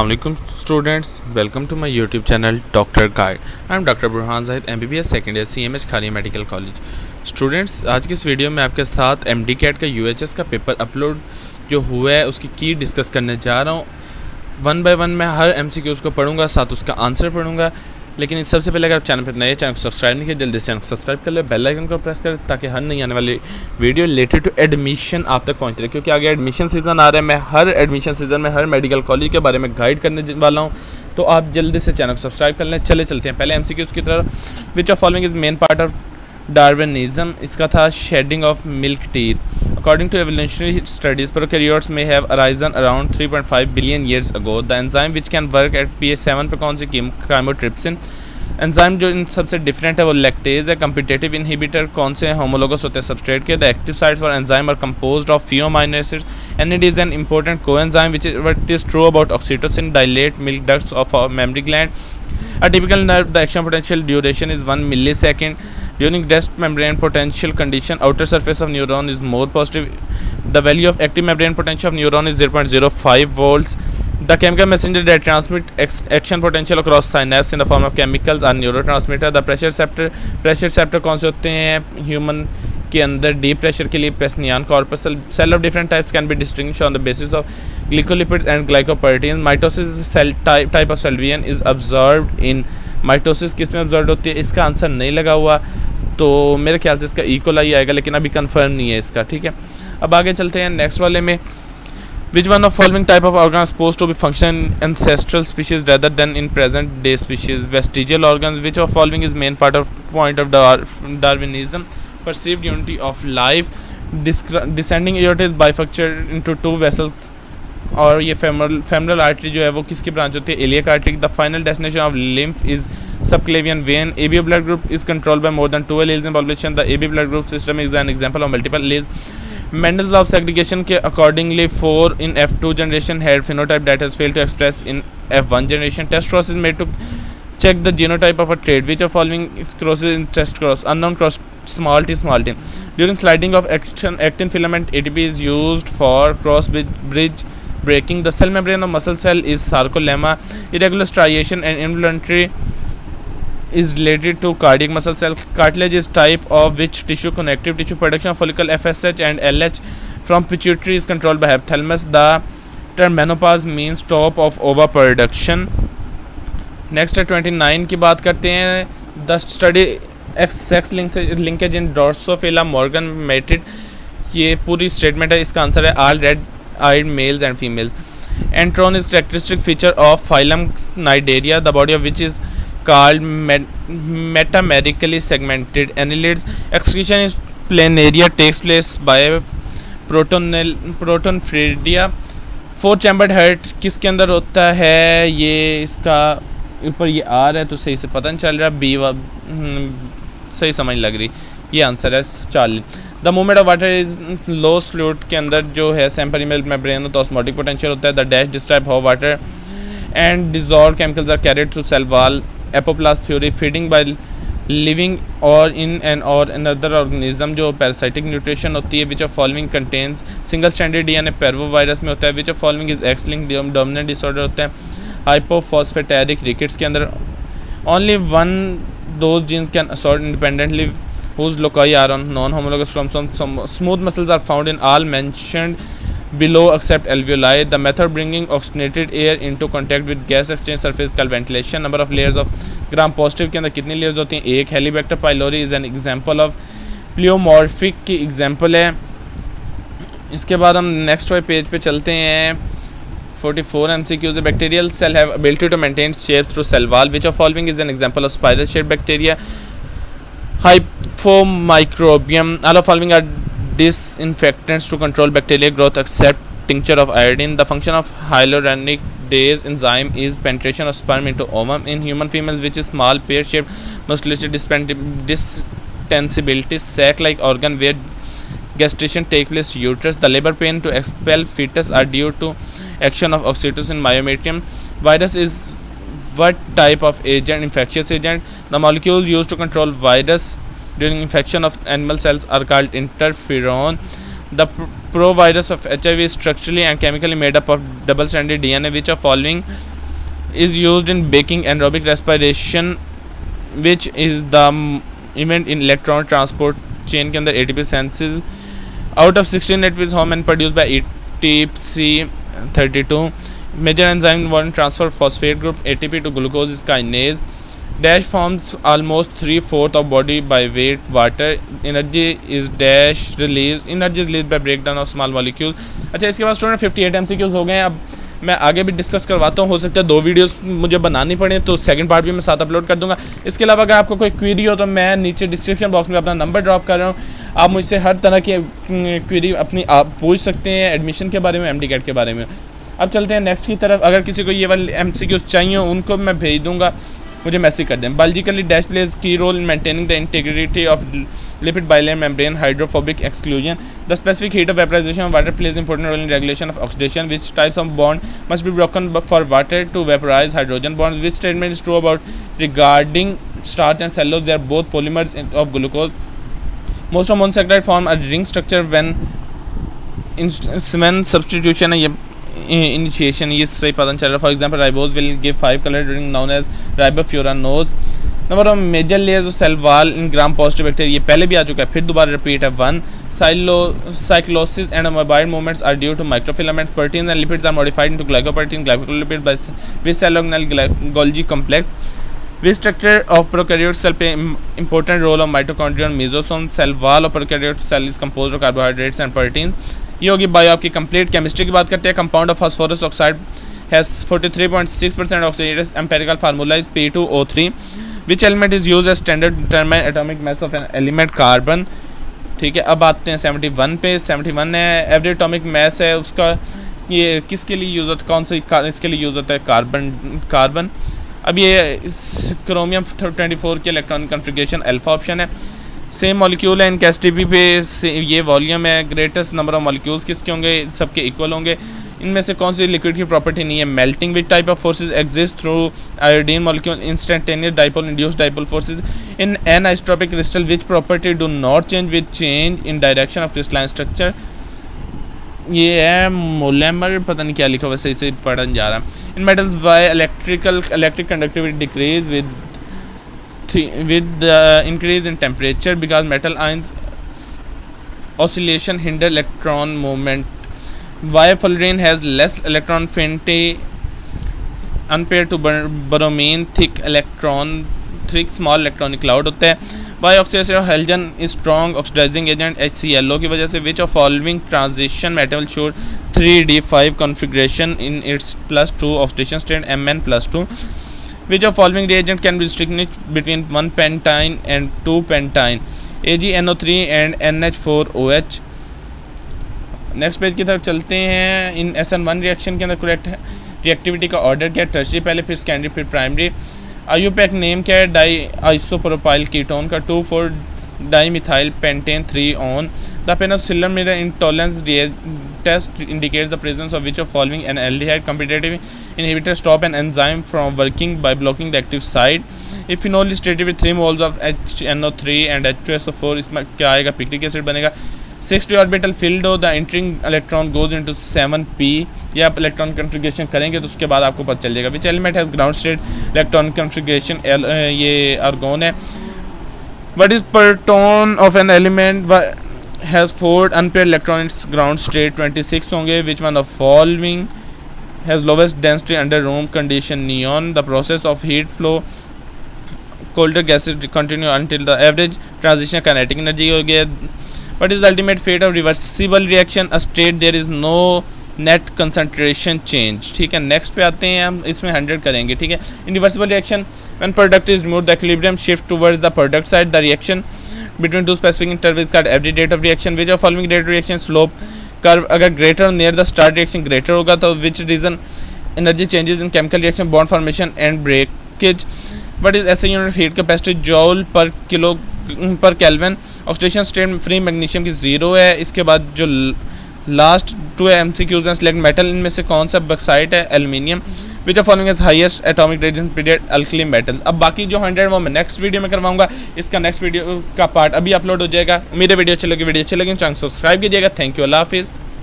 Assalamualaikum students, welcome to my YouTube channel Doctor Guide. I am Dr. Burhan Zahid, MBBS second year, CMH Kharian medical college. Students, आज की इस video में आपके साथ MD CAT का UHS का paper upload जो हुआ है उसकी की डिस्कस करने जा रहा हूँ. वन बाय वन मैं हर MCQs को पढ़ूंगा, साथ उसका आंसर पढ़ूंगा. लेकिन सबसे पहले अगर आप चैनल पर नए, चैनल को सब्सक्राइब नहीं किया, जल्दी से चैनल को सब्सक्राइब कर ले, बेल आइकन को प्रेस करें ताकि हर नई आने वाली वीडियो रिलेटेड टू एडमिशन आप तक पहुंच रहे. क्योंकि आगे एडमिशन सीज़न आ रहा है, मैं हर एडमिशन सीज़न में हर मेडिकल कॉलेज के बारे में गाइड करने वाला हूं. तो आप जल्दी से चैनल को सब्सक्राइब कर लें. चलते हैं पहले MCQs की तरफ. Which of following is main part of Darwinism. इसका था shedding of milk teeth. According to evolutionary studies, prokaryotes may have arisen around 3.5 billion years ago. The enzyme which can work at pH 7 पर कौन सी chymotrypsin. Enzyme जो इन सबसे different है वो lactase है. Competitive inhibitor कौन से होमोलोगस होते हैं सबस्ट्रेट के. The active site for enzyme are composed of few amino acids and it is an important coenzyme which is true about oxytocin. Dilate milk ducts of mammary gland. A typical nerve, the action potential duration is 1 millisecond. During rest membrane potential condition, outer surface of neuron is more positive. The value of active membrane potential of neuron is 0.05 volts. The chemical messenger that transmit action potential across synapse in the form of chemicals are neurotransmitter. The pressure receptor कौन से होते हैं human के अंदर. Deep pressure के लिए Pacinian corpus. Cell of different types can be distinguished on the basis of glycolipids and glycoprotein. Mitosis cell type of सेल्वियन is observed in. Mitosis किस में ऑब्जर्व होती है, इसका आंसर नहीं लगा हुआ, तो मेरे ख्याल से इसका इकोलाई आएगा, लेकिन अभी कंफर्म नहीं है इसका. ठीक है, अब आगे चलते हैं नेक्स्ट वाले में. Which one of following type of organ is supposed to be function in ancestral species rather than in present day species. Vestigial organs. Which of following is main point of Darwinism. Perceived unity of life. Descending aorta is bifurcated into two vessels. और ये femoral artery जो है वो किसकी branch होती है, iliac artery. The final destination of lymph is subclavian vein. AB blood group is controlled by more than 2 alleles in population. The AB blood group system is an example of multiple alleles. Mendel's law of segregation के accordingly 4 in F2 generation had phenotype that has failed to express in F1 generation. Test cross is made to check the genotype of a trait. Which of following is crosses in test cross. Unknown cross small t. During sliding of actin filament, ATP is used for cross bridge breaking. The cell membrane of muscle cell is sarcolemma. Irregular striation and involuntary is related to cardiac muscle cell. Cartilage is type of which tissue. Connective tissue. Production of follicle FSH and LH from pituitary is controlled by hypothalamus. The term menopause means stop of overproduction. Next है 29 की बात करते हैं. The study sex linkage in Drosophila Morgan mated. ये पूरी statement है, इसका answer है all red eyed males and females. Enteron is characteristic feature of phylum Cnidaria, the body of which is called metamerically segmented annelids. Excretion is planaria, takes place by protonfridia. Four chambered heart किसके अंदर होता है, ये इसका ऊपर ये आ रहा है तो सही से पता नहीं चल रहा. बी सही समझ लग रही, ये आंसर है 40. The movement of water is low fluid के अंदर जो है सेम्परीमेल मेम्ब्रेन होता है, ऑस्मोटिक पोटेंशियल होता है. The dash describe how water and dissolve chemicals are carried through cell wall. Apoplast theory. Feeding by living or in an or another organism जो parasitic nutrition होती है. Which of following contains single standard DNA parvo virus में होता है. Which of following is X linked dominant disorder होता है hypophosphatemic rickets के अंदर. Only one those genes can assort independently whose loci are on non-homologous chromosomes. Smooth muscles are found in all mentioned below except alveoli. The method bringing oxygenated air into contact with gas exchange surface called ventilation. Number of layers of gram positive के अंदर कितनी layers होती हैं, एक. Helicobacter pylori is an example of pleomorphic की example है. इसके बाद हम next वाले पेज पे चलते हैं. 44 MCQs. The bacterial cell have ability to maintain shape through cell wall. Which of following is an example of spiral shaped bacteria? Hypomicrobium. All of following are disinfectants to control bacterial growth except tincture of iodine. The function of hyaluronidase enzyme is penetration of sperm into ovum. In human females, which is small pear-shaped musculature distensibility sac-like organ where gestation takes place, uterus. The labor pain to expel fetus are due to action of oxytocin myometrium. Virus is what type of agent? Infectious agent. The molecules used to control virus during infection of animal cells are called interferon. The provirus of HIV is structurally and chemically made up of double-stranded DNA. Which of following is used in baking anaerobic respiration, which is the event in electron transport chain के अंदर ATP senses out of 16 ATPs how many produced by ATP 32. Major enzyme involved in transfer phosphate group ATP to glucose is kinase. Dash forms almost 3/4 of body by weight water. Energy is dash released. Energy is released by breakdown of small molecules. अच्छा, इसके बाद student 58 MCQs हो गए हैं. अब मैं आगे भी डिस्कस करवाता हूँ, हो सकता है 2 वीडियोस मुझे बनानी पड़े, तो सेकंड पार्ट भी मैं साथ अपलोड कर दूंगा. इसके अलावा अगर आपको कोई क्वेरी हो तो मैं नीचे डिस्क्रिप्शन बॉक्स में अपना नंबर ड्रॉप कर रहा हूँ. आप मुझसे हर तरह की क्वेरी अपनी आप पूछ सकते हैं, एडमिशन के बारे में, MD कैट के बारे में. अब चलते हैं नेक्स्ट की तरफ. अगर किसी को ये वाले MCQs चाहिए उनको मैं भेज दूँगा, मुझे मैसेज कर दें. Biologically dash plays key role in maintaining the integrity of lipid bilayer membrane hydrophobic exclusion. The specific heat of vaporization of water plays important role in regulation of oxidation. Which types of bond must be broken for water to vaporize hydrogen bond. Which statement is true about regarding starch and cellulose. They are both polymers of glucose. Most of monosaccharide form a ring structure when substitution है. ये initiation ये सही पता चल रहा. For example ribose will give 5 colour ring known as ribofuranose. Number of major layers of cell wall in gram positive bacteria, ये पहले भी आ चुका है, फिर दोबारा रिपीट है. 1 cyclosis and mobile movements are due to microfilaments. Proteins and lipids are modified into glycoprotein glycolipid by which cell organelle Golgi complex. Which structure of prokaryote cell play important role of mitochondria and mesosome. Cell wall of prokaryote cell is composed of carbohydrates and proteins. ये होगी bio आपकी complete. Chemistry की बात करते हैं. Compound of phosphorus oxide has 43.6% oxygen. Empirical formula is P2O3. Which element is use as standard determine atomic mass of an element carbon. ठीक है, अब आते हैं 71 पे. 71 है एवरी एटॉमिक मास है उसका. ये किसके लिए यूज़ होता है, कौन से इसके लिए यूज़ होता है, कार्बन. अब ये क्रोमियम 24 के इलेक्ट्रॉनिक कॉन्फ़िगरेशन अल्फा ऑप्शन है. सेम मॉलिक्यूल है इनके एसटीपी पे. ये वॉल्यूम है. ग्रेटेस्ट नंबर ऑफ मॉलिक्यूल्स किसके होंगे, सबके इक्वल होंगे. इनमें से कौन सी लिक्विड की प्रॉपर्टी नहीं है. Melting which type of forces exist through iodine molecule. Instantaneous dipole induced dipole forces in an isotropic crystal. Which property do not change with change in direction of crystalline structure. ये है मोलेमर, पता नहीं क्या लिखा हुआ, सही से पढ़ने जा रहा है. In metals why electric conductivity decrease with the increase in temperature because metal ions oscillation hinder electron movement. Why fullerene has less electron affinity compared to bromine. thick small electronic cloud होता है. Why oxidation of halogen is strong oxidizing agent HClO की वजह से. which of following transition metal should 3d5 configuration in its +2 oxidation state Mn+2. Which of following reagent can be distinguished between 1 pentyne and 2 pentyne. AgNO3 and NH4OH. Next page की तरफ चलते हैं. इन SN1 reaction के अंदर correct reactivity का order क्या है, tertiary पहले, फिर सेकेंडरी, फिर प्राइमरी. IUPAC नेम क्या है, डाई आइसोप्रोपाइल कीटोन का. 2,4 dimethyl pentane 3 one. The penicillin mirror intolerance test indicates the presence of which of following an aldehyde competitive inhibitor stop an enzyme from working by blocking the active site. If phenol is treated with 3 moles of HNO3 and H2SO4, इसमें क्या आएगा, picric acid बनेगा. 6d orbital filled हो, the entering electron goes into 7p. ये आप electron configuration करेंगे तो उसके बाद आपको पता चल जाएगा. Which element has ground state electron configuration, ये आर्गोन है. What is proton of an element has 4 unpaired electrons ground state, 26 होंगे. which one of following has lowest density under room condition, neon. the process of heat flow colder gases continue until the average transition kinetic energy हो गया. what is the ultimate fate of reversible reaction, a state there is no net concentration change. ठीक है, next पे आते हैं हम. इसमें 100 करेंगे. ठीक है, in reversible reaction when product is removed the equilibrium shift towards the product side. the reaction between two specific intervals called every rate of reaction. which of following rate of reaction slope curve अगर greater near the start reaction greater होगा तो which reason energy changes in chemical reaction, bond formation and breakage. what is SI unit of heat capacity, joule per Kelvin. oxidation state free magnesium की 0 है. इसके बाद जो last 2 MCQs हैं, select metal. इनमें से कौन सा बक्साइट है, aluminium. Which of following is highest atomic radiation period, alkali metals. अब बाकी जो 100 वो मैं नेक्स्ट वीडियो में करवाऊंगा. इसका नेक्स्ट वीडियो का पार्ट अभी अपलोड हो जाएगा. उम्मीद है वीडियो अच्छी लगी. चैनल सब्सक्राइब कीजिएगा. थैंक यू, अल्लाह हाफिज़.